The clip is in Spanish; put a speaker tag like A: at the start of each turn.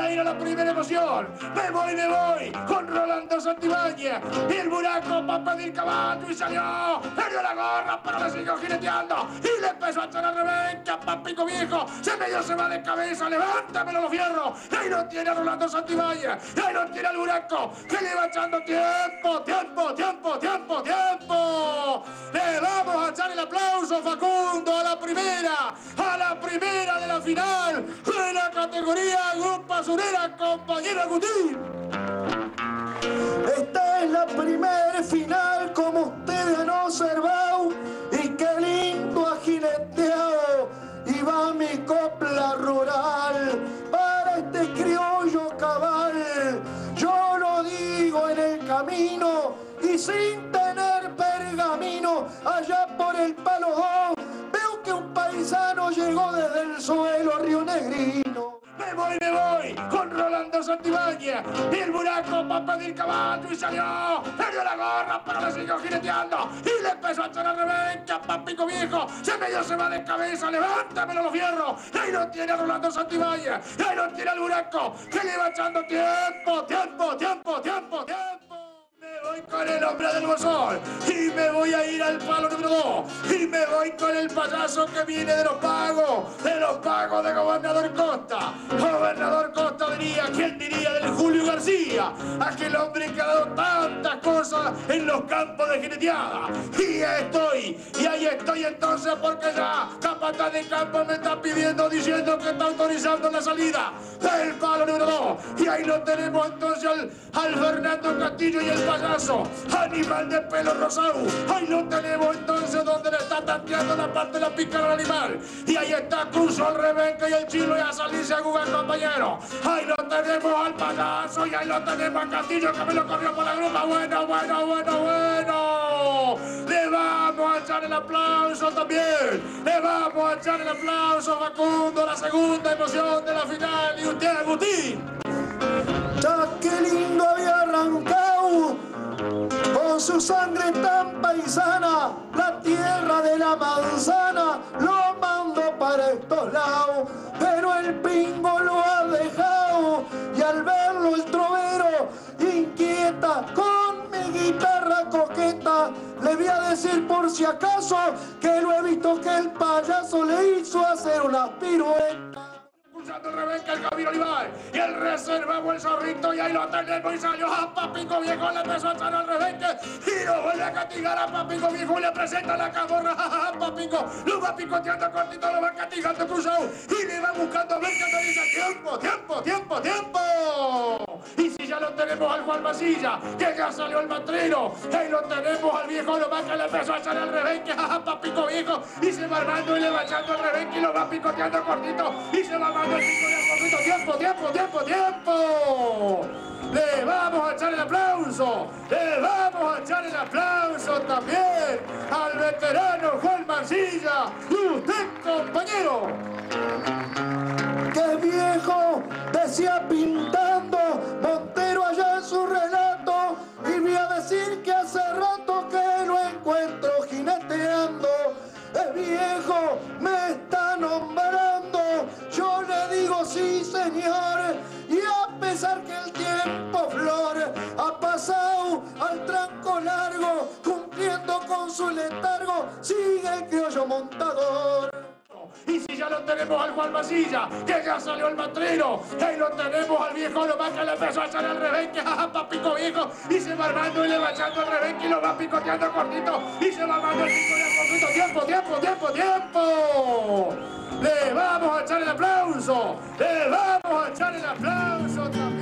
A: a ir a la primera emoción. Me voy con Rolando Santibáñez. Y el buraco va a pedir caballo y salió. Perdió la gorra, pero la siguió jineteando. Y le empezó a echar al revés, a Papico Viejo. Se va de cabeza, levántamelo los fierros. Y ahí lo tiene a Rolando Santibáñez. Y ahí lo tiene al buraco, que le va echando tiempo. Le vamos a echar el aplauso, Facundo, a la primera de la final de la categoría Grupo Azulera, compañero Agustín.
B: Esta es la primera final, como ustedes han observado, y qué lindo ha jineteado. Y va mi copla rural para este criollo cabal. Yo lo digo en el camino y sin tener pergamino, allá por el Palo 2, veo que un paisano llegó desde el suelo Río Negrino.
A: Me voy con Rolando Santibáñez. Y el buraco va a pedir caballo y salió. Perdió la gorra, pero la siguió jineteando. Y le empezó a echar al revés, a Papico Viejo. Se va de cabeza, levántamelo los fierros. Y ahí lo tiene a Rolando Santibáñez. Y ahí lo tiene al buraco, que le va echando tiempo. Me voy con el hombre del bolsón y me voy a ir al palo número 2 y me voy con el payaso que viene de los pagos de Gobernador Costa. Gobernador Costa diría, ¿quién diría del Julio García? Aquel hombre que ha dado tantas cosas en los campos de jineteada. Y ahí estoy entonces porque ya capataz de campo me está pidiendo, diciendo que está autorizando la salida del palo número 2. Y ahí lo tenemos entonces al Fernando Castillo y el payaso, animal de pelo rosado. Ahí lo tenemos entonces donde le está tanteando la parte de la pícara al animal. Y ahí está Cruz, el Rebeca y el Chilo y a salirse a jugar, compañero. Ahí lo tenemos al payaso y ahí lo tenemos a Castillo que me lo corrió por la grupa. Bueno. Le vamos a echar el aplauso también. Le vamos a echar el aplauso a Facundo, la segunda emoción de la final. Y usted, Agustín.
B: Ya qué lindo había arrancado con su sangre tan paisana, la tierra de la manzana lo mando para estos lados, pero el pingo lo ha dejado y al verlo el trovero inquieta con mi guitarra coqueta. Le voy a decir por si acaso que lo he visto que el payaso le hizo hacer una pirueta.
A: El Rebeca, el Camilo Olivar y el reservado el Zorrito, y ahí lo tenemos y salió a Papico Viejo, le empezó a echar al Rebeca y lo vuelve a castigar a Papico Viejo y le presenta la camorra a Papico, lo va picoteando cortito, lo va castigando cruzado y le va buscando a ver que te dice tiempo. Y si ya lo tenemos al Juan Masilla, que ya salió el matrino, ahí lo tenemos al viejo Lomás que le empezó a echar al Rebeca a Papico Viejo y se va armando y le va echando al Rebeca y lo va picoteando cortito y se va armando el pico de tiempo. Le vamos a echar el aplauso también al veterano Juan Mancilla. Y usted, compañero.
B: ¡Qué viejo! Decía pintando Montero allá en su relato. Y voy a decir que hace rato que lo encuentro jineteando. El viejo me está nombrando. Yo le digo sí, señor. Y a pesar que el tiempo flor ha pasado al tranco largo, cumpliendo con su letargo, sigue el criollo montador.
A: Y si ya lo tenemos al Juan Masilla, que ya salió el matrino, ahí lo tenemos al viejo Lomás que le empezó a echar al Rebeca a Papico Viejo y se va armando y le va echando al Rebeca y lo va picoteando cortito y se va armando el pico de cortito. Tiempo. Le vamos a echar el aplauso también